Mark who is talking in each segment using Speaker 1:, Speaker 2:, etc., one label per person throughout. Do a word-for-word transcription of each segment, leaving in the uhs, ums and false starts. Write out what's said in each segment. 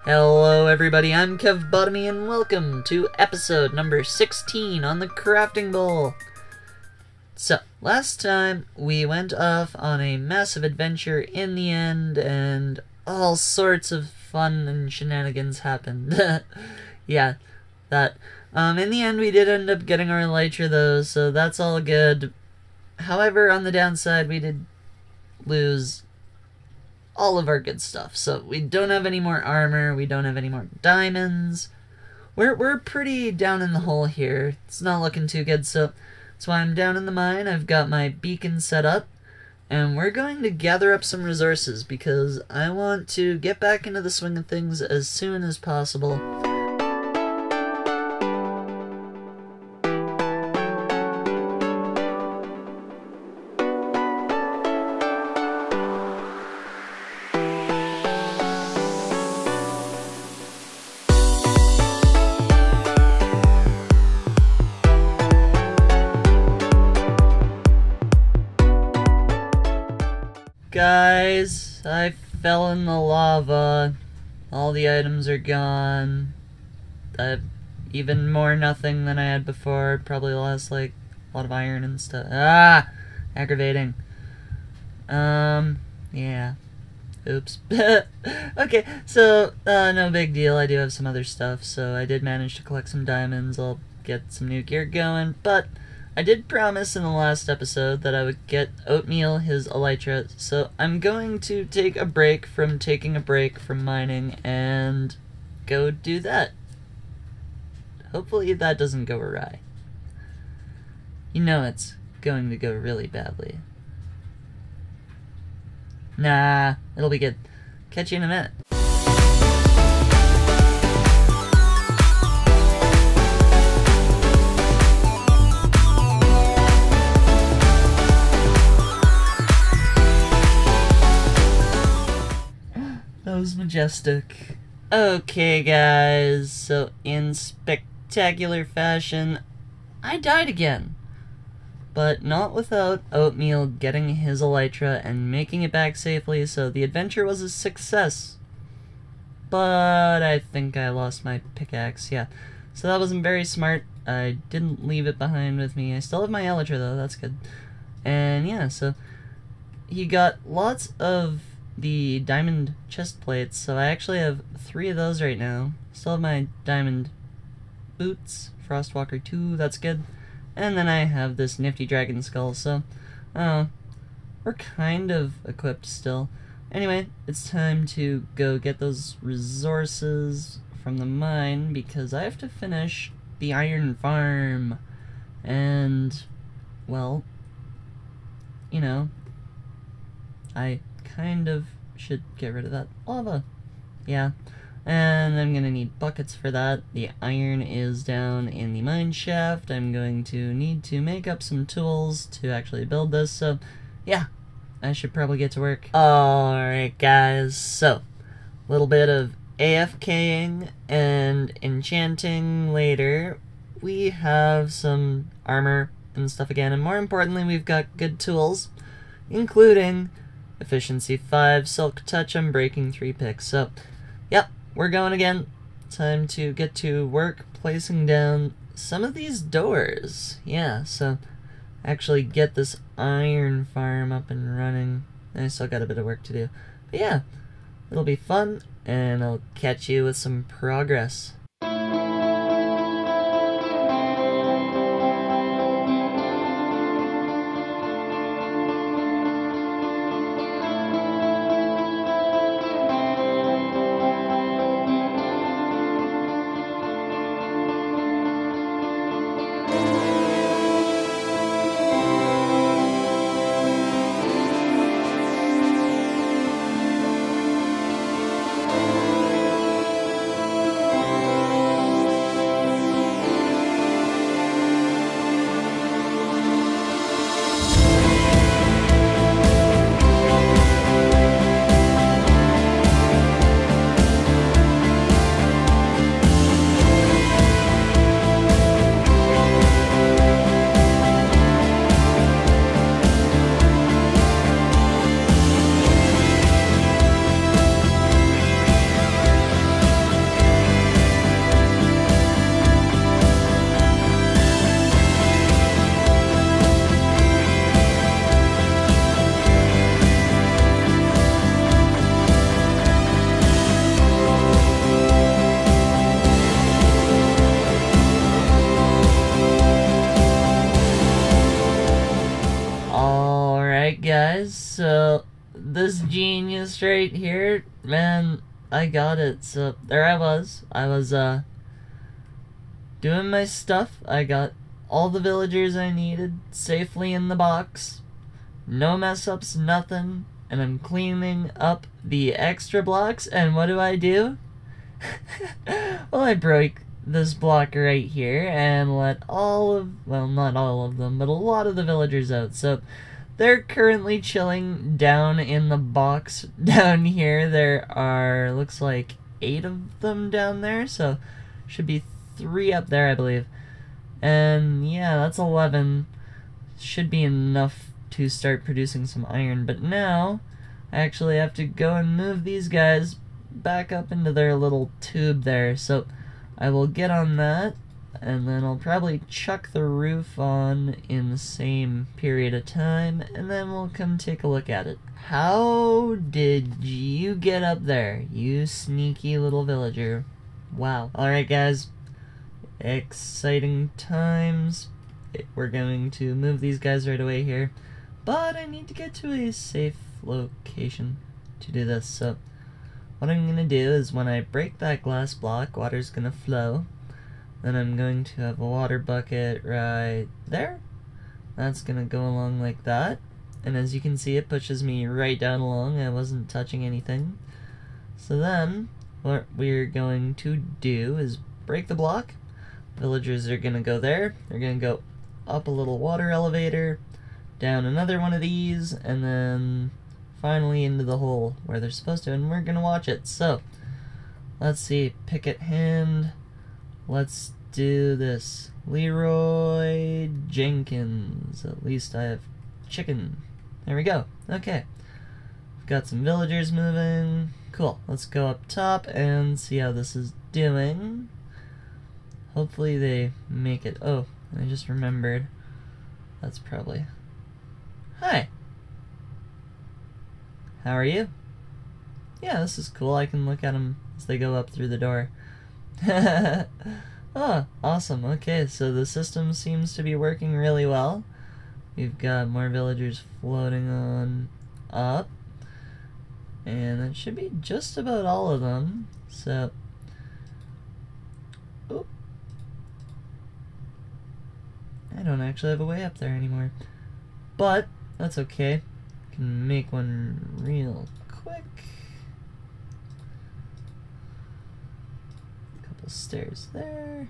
Speaker 1: Hello everybody, I'm Kevbotomy and welcome to episode number sixteen on the crafting bowl. So, last time we went off on a massive adventure in the end and all sorts of fun and shenanigans happened. Yeah, that. Um, in the end we did end up getting our elytra though, so that's all good. However, on the downside we did lose all of our good stuff. So we don't have any more armor, we don't have any more diamonds. We're, we're pretty down in the hole here. It's not looking too good, so that's why I'm down in the mine. I've got my beacon set up, and we're going to gather up some resources because I want to get back into the swing of things as soon as possible. Guys, I fell in the lava. All the items are gone. I have even more nothing than I had before. Probably lost like a lot of iron and stuff. Ah! Aggravating. Um, yeah. Oops. Okay, so, uh, no big deal. I do have some other stuff, so I did manage to collect some diamonds. I'll get some new gear going, but I did promise in the last episode that I would get Oatmeal his elytra, so I'm going to take a break from taking a break from mining and go do that. Hopefully that doesn't go awry. You know it's going to go really badly. Nah, it'll be good. Catch you in a minute. That was majestic. Okay, guys, so in spectacular fashion, I died again. But not without Oatmeal getting his elytra and making it back safely, so the adventure was a success. But I think I lost my pickaxe, yeah. So that wasn't very smart. I didn't leave it behind with me. I still have my elytra, though, that's good. And yeah, so he got lots of the diamond chest plates, so I actually have three of those right now. Still have my diamond boots, Frostwalker two, that's good. And then I have this nifty dragon skull, so, oh, we're kind of equipped still. Anyway, it's time to go get those resources from the mine, because I have to finish the iron farm. And, well, you know, I kind of should get rid of that lava. Yeah. And I'm gonna need buckets for that. The iron is down in the mine shaft. I'm going to need to make up some tools to actually build this, so yeah, I should probably get to work. Alright guys, so a little bit of AFKing and enchanting later. We have some armor and stuff again, and more importantly, we've got good tools, including Efficiency five, Silk Touch, Unbreaking three picks. So, yep, we're going again. Time to get to work placing down some of these doors. Yeah, so actually get this iron farm up and running. I still got a bit of work to do. But yeah, it'll be fun, and I'll catch you with some progress. this genius right here, man, I got it. So there I was. I was uh doing my stuff. I got all the villagers I needed safely in the box. No mess ups, nothing. And I'm cleaning up the extra blocks, and what do I do? Well, I broke this block right here and let all of, well, not all of them, but a lot of the villagers out. So they're currently chilling down in the box down here. There are, looks like eight of them down there, so should be three up there, I believe. And yeah, that's eleven. Should be enough to start producing some iron, but now I actually have to go and move these guys back up into their little tube there. So I will get on that, and then I'll probably chuck the roof on in the same period of time, and then we'll come take a look at it. How did you get up there, you sneaky little villager? Wow. Alright guys, exciting times. We're going to move these guys right away here, but I need to get to a safe location to do this. So what I'm going to do is when I break that glass block, water's going to flow. Then I'm going to have a water bucket right there. That's going to go along like that. And as you can see, it pushes me right down along. I wasn't touching anything. So then what we're going to do is break the block. Villagers are going to go there. They're going to go up a little water elevator, down another one of these, and then finally into the hole where they're supposed to, and we're gonna watch it. So let's see, picket hand, let's do this. Leroy Jenkins, at least I have chicken. There we go. Okay, we've got some villagers moving. Cool. Let's go up top and see how this is doing. Hopefully they make it. Oh, I just remembered. That's probably... Hi! How are you? Yeah, this is cool. I can look at them as they go up through the door. Oh, awesome. Okay, so the system seems to be working really well. We've got more villagers floating on up. And that should be just about all of them. So... Oop. I don't actually have a way up there anymore. But, that's okay. Can make one real quick. A couple stairs there.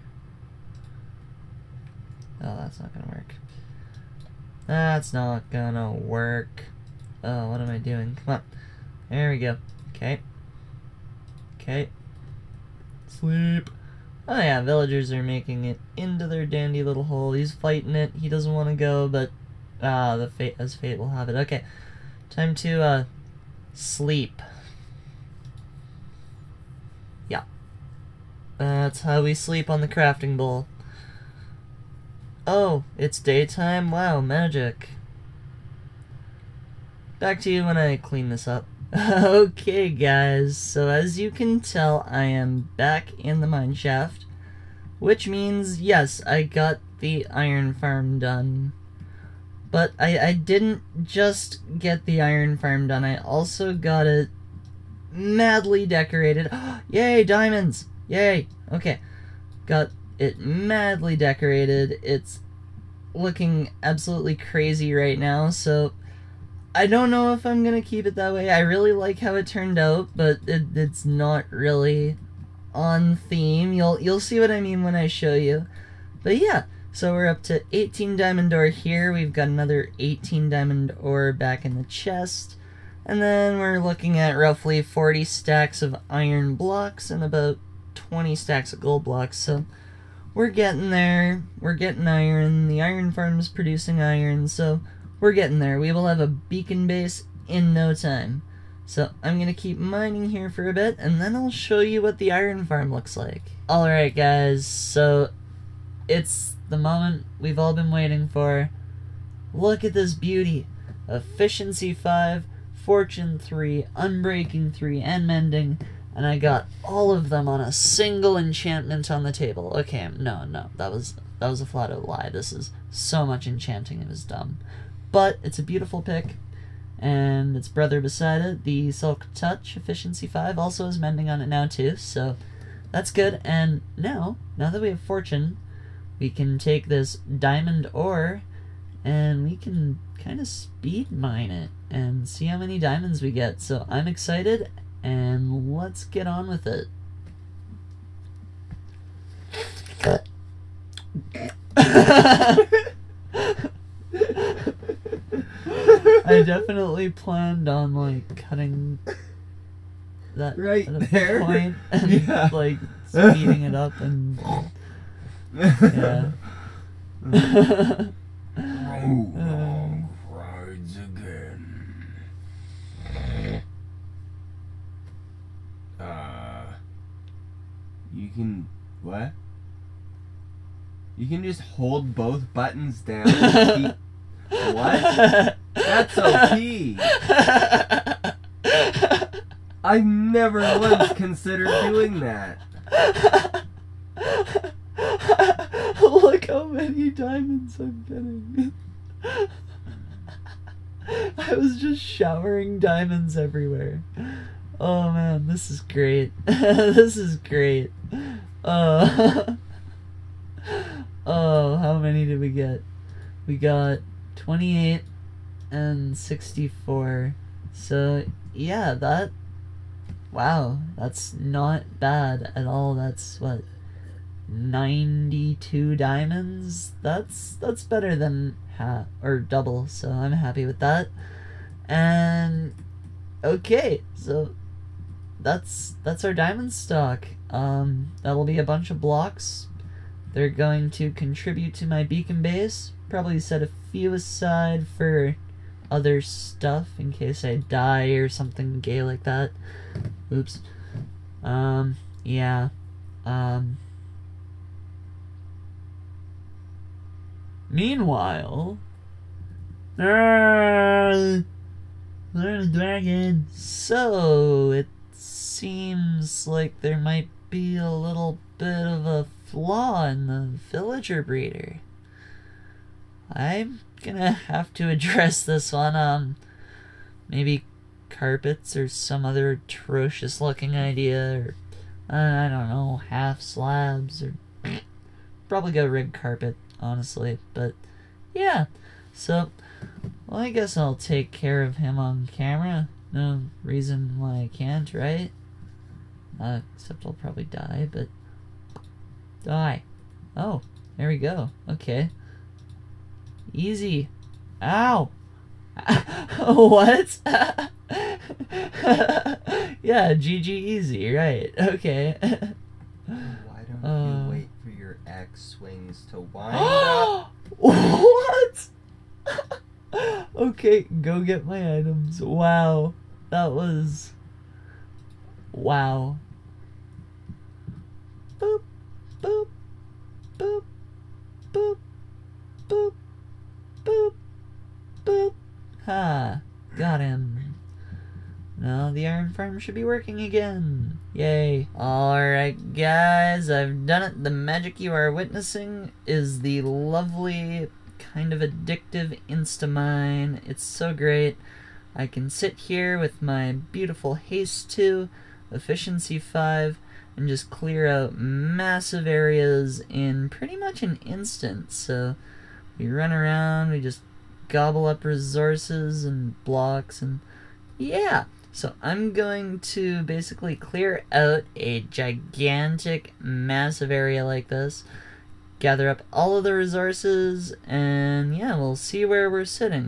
Speaker 1: Oh, that's not gonna work. That's not gonna work. Oh, what am I doing? Come on. There we go. Okay. Okay. Sleep. Oh yeah, villagers are making it into their dandy little hole. He's fighting it. He doesn't want to go, but ah, the fate as fate will have it. Okay, time to uh sleep. Yeah, that's how we sleep on the crafting bowl. Oh, it's daytime. Wow, magic. Back to you when I clean this up. Okay guys, so as you can tell, I am back in the mine shaft, which means, yes, I got the iron farm done. But I, I didn't just get the iron farm done, I also got it madly decorated. Yay, diamonds! Yay! Okay, got it madly decorated. It's looking absolutely crazy right now, so I don't know if I'm gonna keep it that way. I really like how it turned out, but it, it's not really on theme. You'll you'll see what I mean when I show you. But yeah, so we're up to eighteen diamond ore here. We've got another eighteen diamond ore back in the chest. And then we're looking at roughly forty stacks of iron blocks and about twenty stacks of gold blocks. So we're getting there. We're getting iron. The iron farm's producing iron, so we're getting there. We will have a beacon base in no time. So I'm going to keep mining here for a bit, and then I'll show you what the iron farm looks like. Alright guys, so it's the moment we've all been waiting for. Look at this beauty. Efficiency five, Fortune three, Unbreaking three, and Mending. And I got all of them on a single enchantment on the table. Okay, no, no, that was, that was a flat out lie. This is so much enchanting, it was dumb. But it's a beautiful pick, and its brother beside it, the Silk Touch Efficiency five, also is mending on it now too, so that's good. And now, now that we have Fortune, we can take this diamond ore and we can kind of speed mine it and see how many diamonds we get. So I'm excited, and let's get on with it. I definitely planned on like cutting that
Speaker 2: right
Speaker 1: at a
Speaker 2: there
Speaker 1: point and
Speaker 2: yeah.
Speaker 1: like speeding it up and yeah.
Speaker 2: Long rides again. Uh, you can what? You can just hold both buttons down and keep. What? That's O P. I've never once considered doing that.
Speaker 1: Look how many diamonds I'm getting. I was just showering diamonds everywhere. Oh man, this is great. This is great. Uh, oh, how many did we get? We got twenty-eight and sixty-four. So, yeah, that... Wow, that's not bad at all. That's, what, ninety-two diamonds? That's that's better than half, or double, so I'm happy with that. And, okay, so that's that's our diamond stock. Um, that'll be a bunch of blocks. They're going to contribute to my beacon base. Probably set a few aside for other stuff in case I die or something gay like that. Oops. Um, yeah. Um. Meanwhile, uh, there's a dragon. So it seems like there might be a little bit of a flaw in the villager breeder. I'm gonna have to address this one. Um, maybe carpets or some other atrocious looking idea, or uh, I don't know, half slabs, or probably go rig carpet, honestly. But yeah, so well, I guess I'll take care of him on camera. No reason why I can't, right? Uh, except I'll probably die, but die. Oh, there we go. Okay. Easy. Ow. What? Yeah, G G easy, right. Okay.
Speaker 2: Why don't
Speaker 1: uh,
Speaker 2: you wait for your X swings to wind up?
Speaker 1: What? Okay, go get my items. Wow. That was... Wow. Boop, boop, boop, boop, boop, boop, boop. Ha. Got him. Now the iron farm should be working again. Yay. Alright guys, I've done it. The magic you are witnessing is the lovely, kind of addictive Instamine. It's so great. I can sit here with my beautiful haste two, efficiency five, and just clear out massive areas in pretty much an instant. So we run around, we just gobble up resources and blocks, and yeah. So I'm going to basically clear out a gigantic, massive area like this, gather up all of the resources, and yeah, we'll see where we're sitting.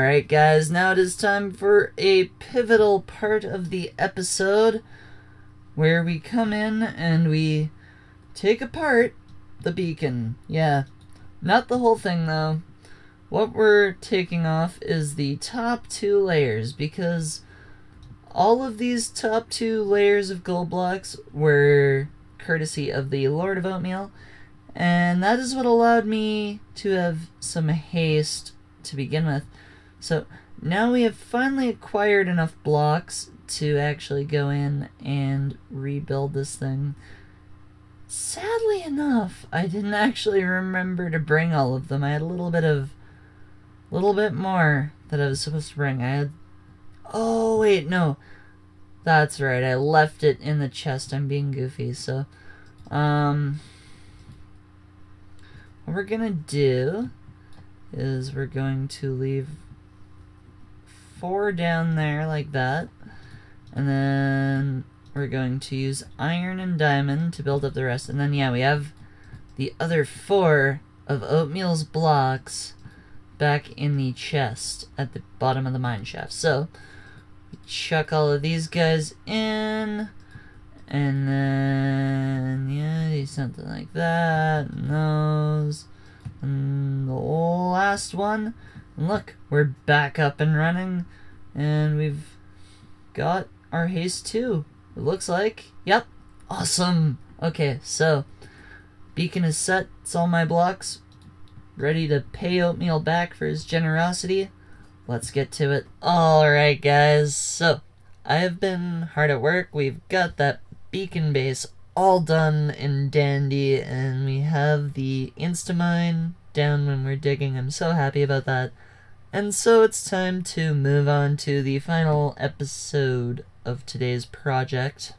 Speaker 1: Alright guys, now it is time for a pivotal part of the episode where we come in and we take apart the beacon. Yeah, not the whole thing though. What we're taking off is the top two layers, because all of these top two layers of gold blocks were courtesy of the Lord of Oatmeal, and that is what allowed me to have some haste to begin with. So now we have finally acquired enough blocks to actually go in and rebuild this thing. Sadly enough, I didn't actually remember to bring all of them. I had a little bit of, little bit more that I was supposed to bring. I had, oh wait, no, that's right, I left it in the chest. I'm being goofy. So, um, what we're gonna do is we're going to leave four down there like that, and then we're going to use iron and diamond to build up the rest, and then yeah, we have the other four of Oatmeal's blocks back in the chest at the bottom of the mine shaft. So we chuck all of these guys in, and then yeah, do something like that, and those, and the last one. And look, we're back up and running, and we've got our haste too, it looks like. Yep, awesome. Okay, so beacon is set. It's all my blocks, ready to pay Oatmeal back for his generosity. Let's get to it. Alright guys, so I have been hard at work. We've got that beacon base all done and dandy, and we have the Instamine down when we're digging. I'm so happy about that. And so it's time to move on to the final episode of today's project.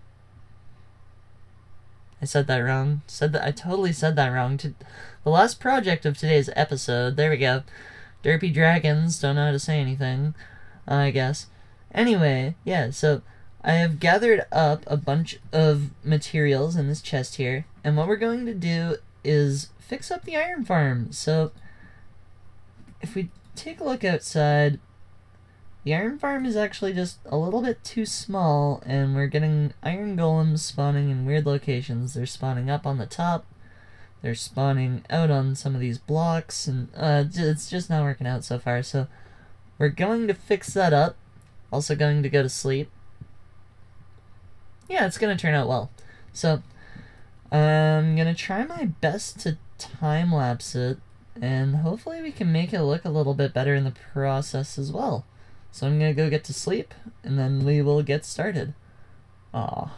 Speaker 1: I said that wrong. Said that I totally said that wrong. To the last project of today's episode. There we go. Derpy dragons don't know how to say anything, I guess. Anyway, yeah, so I have gathered up a bunch of materials in this chest here, and what we're going to do is fix up the iron farm. So if we take a look outside, the iron farm is actually just a little bit too small, and we're getting iron golems spawning in weird locations. They're spawning up on the top, they're spawning out on some of these blocks, and uh, it's just not working out so far. So we're going to fix that up. Also going to go to sleep. Yeah, it's going to turn out well. So I'm going to try my best to time-lapse it, and hopefully we can make it look a little bit better in the process as well. So I'm gonna go get to sleep, and then we will get started. Aw.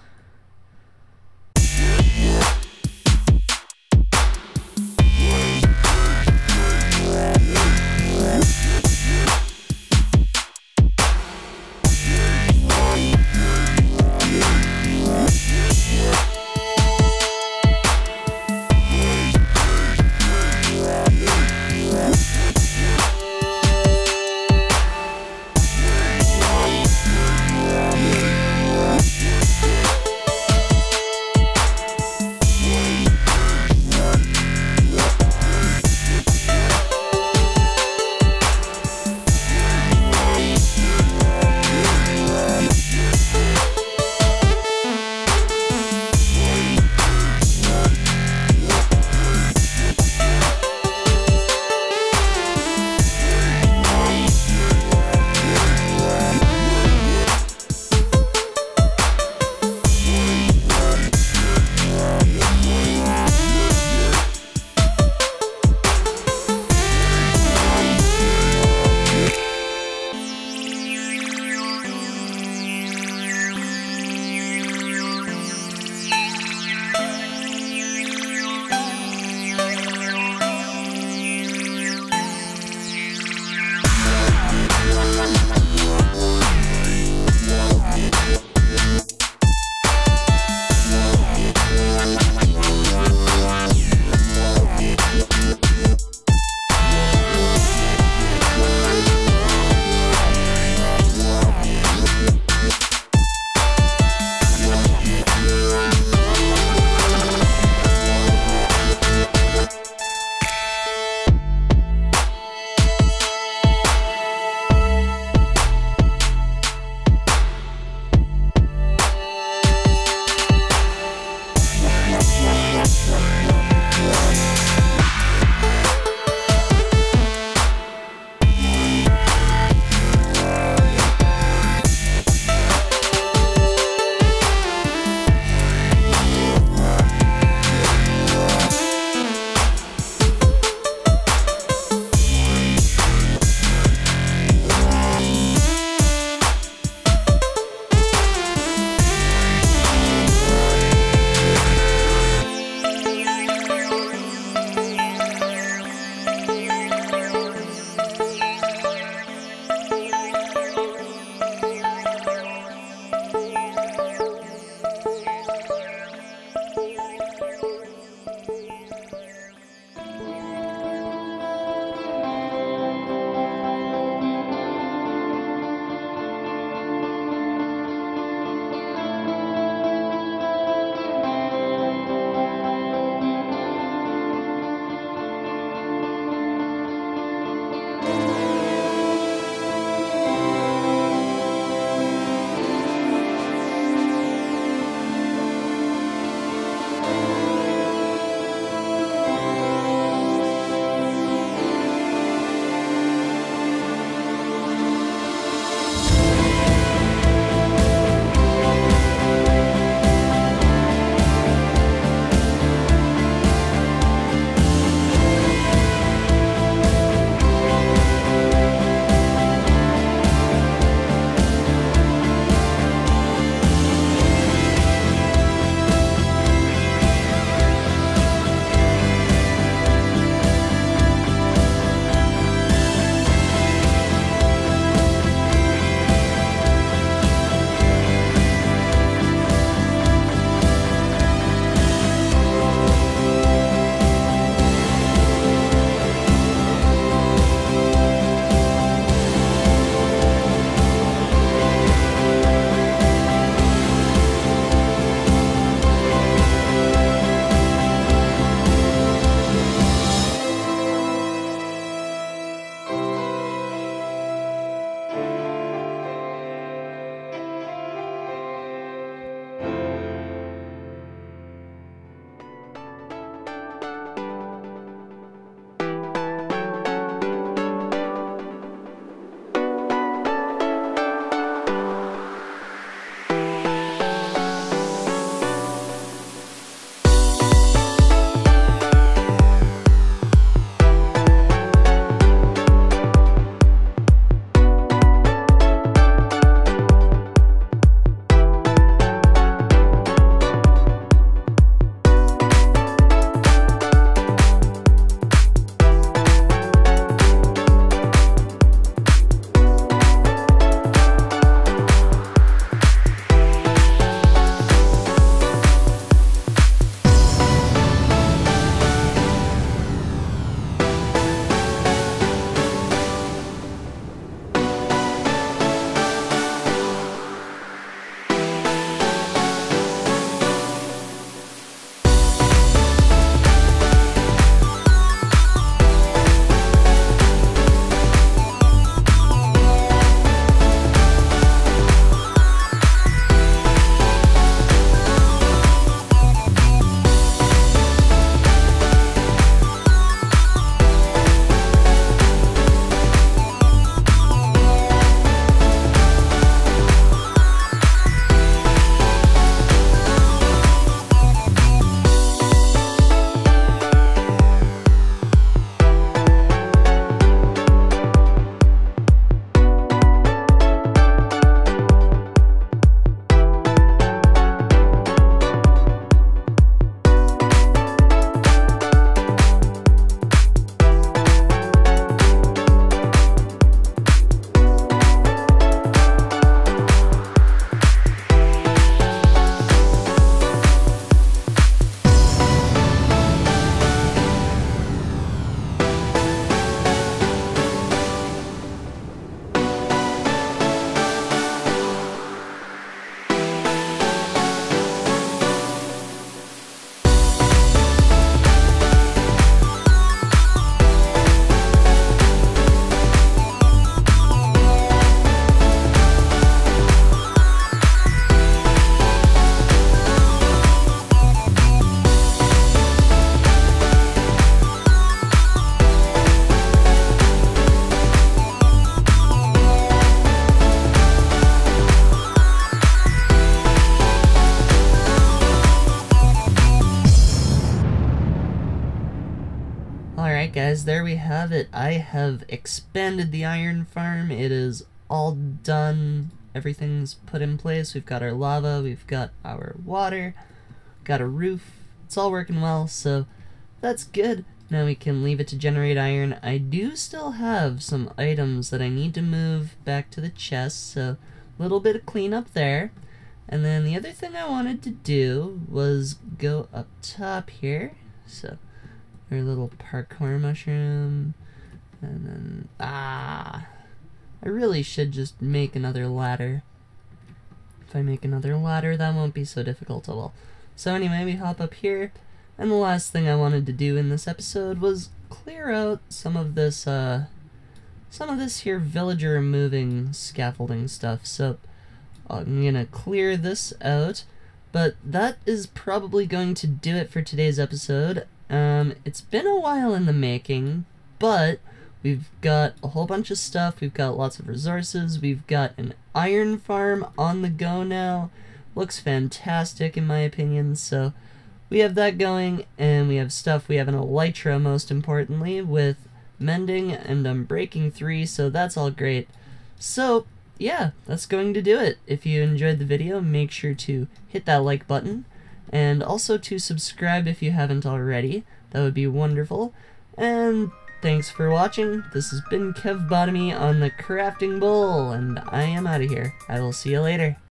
Speaker 1: Alright guys, there we have it. I have expanded the iron farm. It is all done. Everything's put in place. We've got our lava, we've got our water, got a roof. It's all working well, so that's good. Now we can leave it to generate iron. I do still have some items that I need to move back to the chest, so a little bit of cleanup there. And then the other thing I wanted to do was go up top here. So our little parkour mushroom, and then, ah, I really should just make another ladder. If I make another ladder, that won't be so difficult at all. So anyway, we hop up here, and the last thing I wanted to do in this episode was clear out some of this, uh, some of this here villager moving scaffolding stuff. So I'm gonna clear this out, but that is probably going to do it for today's episode. Um, it's been a while in the making, but we've got a whole bunch of stuff. We've got lots of resources. We've got an iron farm on the go now. Looks fantastic in my opinion, so we have that going, and we have stuff. We have an elytra, most importantly, with mending and unbreaking three, so that's all great. So yeah, that's going to do it. If you enjoyed the video, make sure to hit that like button, and also to subscribe if you haven't already. That would be wonderful. And thanks for watching. This has been Kevbotomy on the Crafting Bull, and I am out of here. I will see you later.